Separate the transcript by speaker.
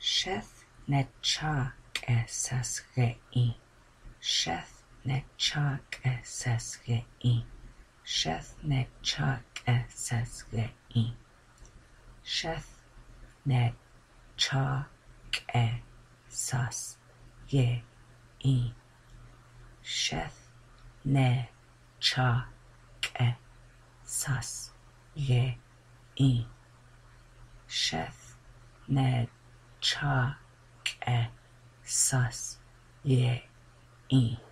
Speaker 1: Sheth nechak esas rei. Sheth nechak esas rei. Sheth nechak esas rei. Sheth nechak esas rei. Sheth nechak esas rei. Sheth nechak esas rei.